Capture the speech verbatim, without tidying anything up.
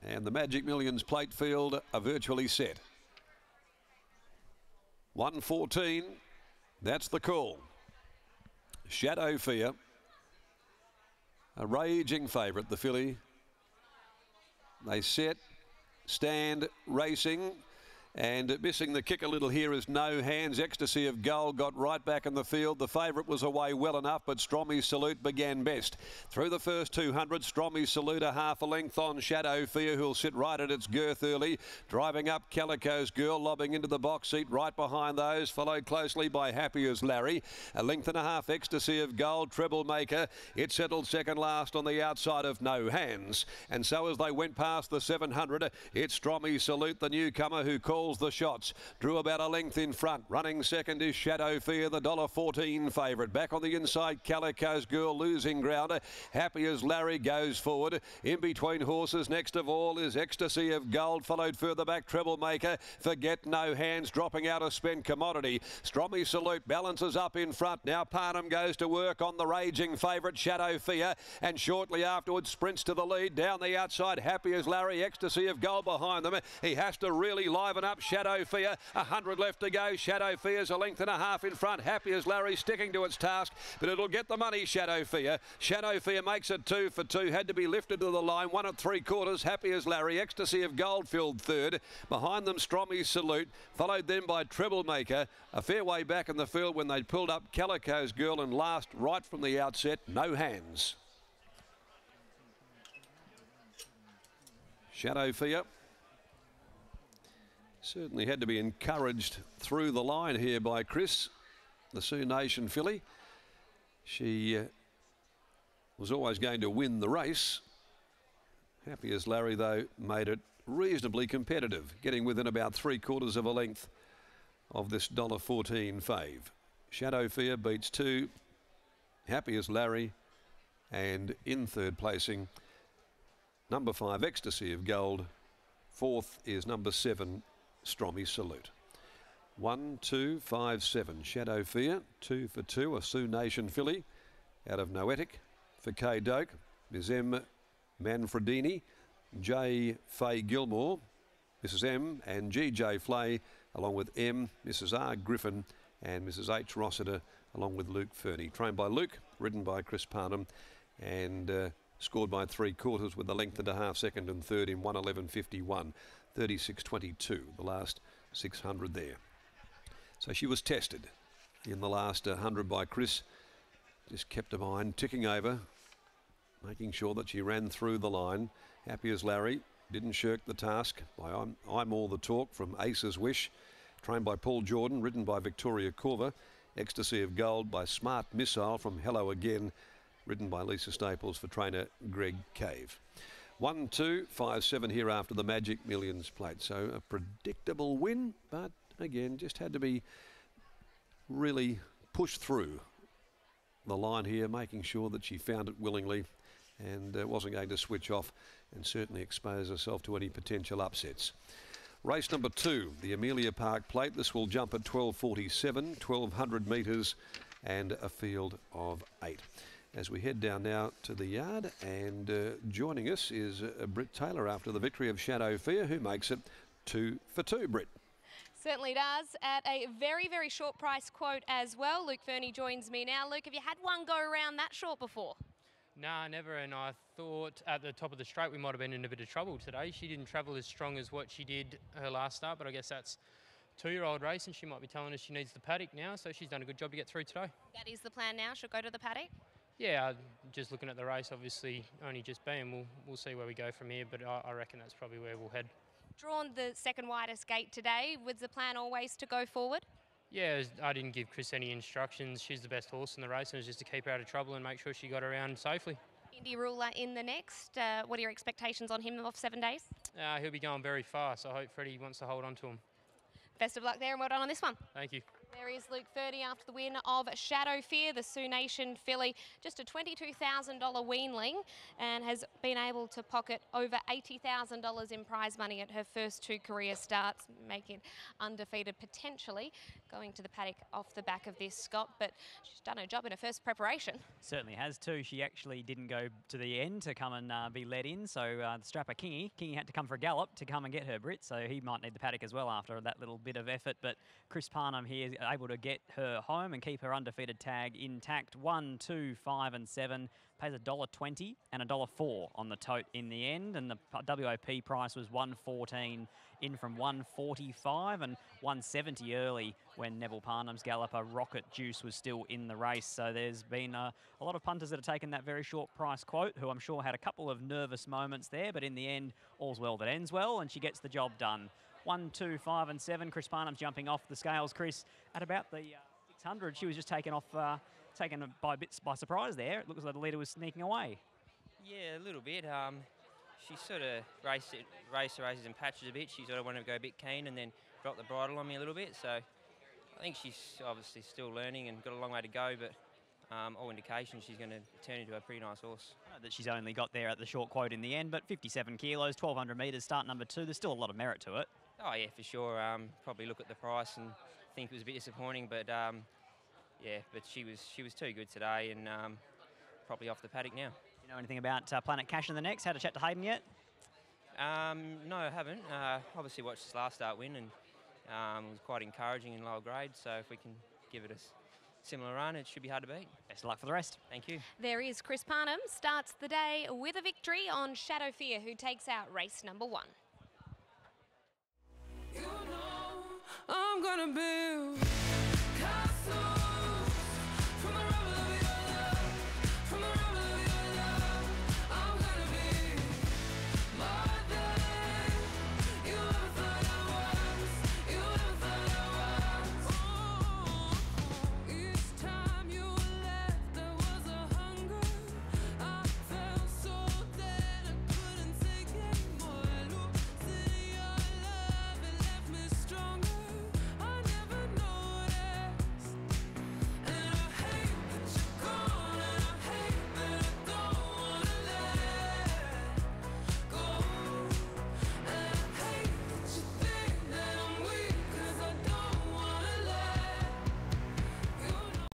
And the Magic Millions plate field are virtually set. one fourteen, that's the call. Shadow Fear, a raging favourite, the filly. They set, stand, racing. And missing the kick a little here is No Hands. Ecstasy of Gold got right back in the field. The favourite was away well enough, but Stromy's Salute began best. Through the first two hundred, Stromy's Salute a half a length on Shadow Fear, who'll sit right at its girth early. Driving up Calico's Girl, lobbing into the box seat right behind those, followed closely by Happy as Larry. A length and a half, Ecstasy of Gold, Treble Maker. It settled second last on the outside of No Hands. And so as they went past the seven hundred, it's Stromy's Salute, the newcomer, who calls the shots. Drew about a length in front. Running second is Shadow Fear, the one dollar fourteen favourite. Back on the inside, Calico's Girl losing ground. Happy as Larry goes forward. In between horses, next of all, is Ecstasy of Gold, followed further back Treble Maker. Forget No Hands, dropping out of Spend Commodity. Stromy Salute balances up in front. Now Parnham goes to work on the raging favourite Shadow Fear, and shortly afterwards sprints to the lead. Down the outside, Happy as Larry, Ecstasy of Gold behind them. He has to really liven up Shadow Fear. A hundred left to go. Shadow Fear's a length and a half in front. Happy as Larry sticking to its task, but it'll get the money, Shadow Fear. Shadow Fear makes it two for two. Had to be lifted to the line. One at three quarters. Happy as Larry. Ecstasy of Gold filled third. Behind them, Stromy's Salute, followed then by Treble Maker. A fair way back in the field when they pulled up Calico's Girl, and last, right from the outset, No Hands. Shadow Fear certainly had to be encouraged through the line here by Chris, the Sioux Nation filly. She uh, was always going to win the race. Happy as Larry, though, made it reasonably competitive, getting within about three quarters of a length of this one dollar fourteen fave. Shadow Fear beats two. Happy as Larry, and in third placing, number five, Ecstasy of Gold. Fourth is number seven, Stromy's Salute. One, two, five, seven. Shadow Fear, two for two. A Sioux Nation filly out of Noetic for Kay Doak. Miz M Manfredini, J Faye Gilmore, Missus M and G J Flay, along with M, Missus R Griffin, and Missus H Rossiter, along with Luke Fernie. Trained by Luke, ridden by Chris Parnham, and uh, scored by three quarters with a length and a half, second and third in one eleven fifty-one. thirty-six twenty-two, the last six hundred there. So she was tested in the last one hundred by Chris. Just kept her mind ticking over, making sure that she ran through the line. Happy as Larry, didn't shirk the task by I'm, I'm All the Talk from Ace's Wish. Trained by Paul Jordan, ridden by Victoria Corver. Ecstasy of Gold by Smart Missile from Hello Again, ridden by Lisa Staples for trainer Greg Cave. One, two, five, seven here after the Magic Millions plate. So a predictable win, but again, just had to be really pushed through the line here, making sure that she found it willingly and uh, wasn't going to switch off and certainly expose herself to any potential upsets. Race number two, the Amelia Park plate. This will jump at twelve forty-seven, twelve hundred metres and a field of eight. As we head down now to the yard, and uh, joining us is uh, Britt Taylor after the victory of Shadow Fear, who makes it two for two, Britt. Certainly does, at a very, very short price quote as well. Luke Fernie joins me now. Luke, have you had one go around that short before? Nah, never, and I thought at the top of the straight we might have been in a bit of trouble today. She didn't travel as strong as what she did her last start, but I guess that's two-year-old race, and she might be telling us she needs the paddock now, so she's done a good job to get through today. That is the plan now, she'll go to the paddock? Yeah, just looking at the race, obviously only just been. We'll, we'll see where we go from here, but I, I reckon that's probably where we'll head. Drawn the second widest gate today, was the plan always to go forward? Yeah, I didn't give Chris any instructions. She's the best horse in the race, and it was just to keep her out of trouble and make sure she got around safely. Indy Ruler in the next. Uh, what are your expectations on him off seven days? Uh, he'll be going very fast. I hope Freddie wants to hold on to him. Best of luck there, and well done on this one. Thank you. There is Luke Fernie after the win of Shadow Fear, the Sioux Nation filly, just a twenty-two thousand dollar weanling, and has been able to pocket over eighty thousand dollars in prize money at her first two career starts, making it undefeated potentially, going to the paddock off the back of this, Scott, but she's done her job in her first preparation. Certainly has too. She actually didn't go to the end to come and uh, be let in, so uh, the strapper Kingy, Kingy had to come for a gallop to come and get her Brit, so he might need the paddock as well after that little bit of effort, but Chris Parnham here able to get her home and keep her undefeated tag intact. One, two, five and seven. Pays a dollar twenty and a dollar four on the tote in the end, and the W O P price was one fourteen in from one forty-five and one seventy early when Neville Parnham's galloper Rocket Juice was still in the race. So there's been a, a lot of punters that have taken that very short price quote, who I'm sure had a couple of nervous moments there, but in the end, all's well that ends well, and she gets the job done. One, two, five and seven. Chris Parnham's jumping off the scales, Chris, at about the uh, six hundred. She was just taken off, uh, taken by bits by surprise there. It looks like the leader was sneaking away. Yeah, a little bit. Um, she sort of raced it, raced races in patches a bit. She sort of wanted to go a bit keen and then dropped the bridle on me a little bit. So I think she's obviously still learning and got a long way to go, but um, all indications she's going to turn into a pretty nice horse. I know that she's only got there at the short quote in the end, but fifty-seven kilos, twelve hundred metres, start number two. There's still a lot of merit to it. Oh yeah, for sure. Um, probably look at the price and think it was a bit disappointing, but um, yeah, but she was she was too good today, and um, probably off the paddock now. You know anything about uh, Planet Cash in the next? Had a chat to Hayden yet? Um, no, I haven't. Uh, obviously watched this last start win, and um, it was quite encouraging in lower grade. So if we can give it a similar run, it should be hard to beat. Best of luck for the rest. Thank you. There is Chris Parnham, starts the day with a victory on Shadow Fear, who takes out race number one. You know I'm gonna build castles.